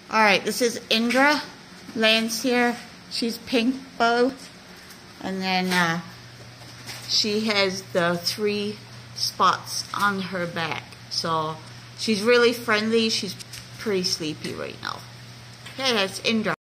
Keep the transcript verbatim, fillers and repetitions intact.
Alright, this is Indra. Lance here. She's pink bow. And then uh, she has the three spots on her back. So she's really friendly. She's pretty sleepy right now. Okay, that's Indra.